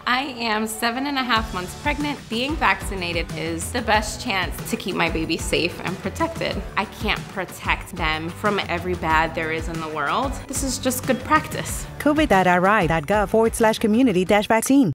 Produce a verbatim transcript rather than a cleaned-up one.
I am seven and a half months pregnant. Being vaccinated is the best chance to keep my baby safe and protected. I can't protect them from every bad there is in the world. This is just good practice. covid.ri.gov forward slash community dash vaccine.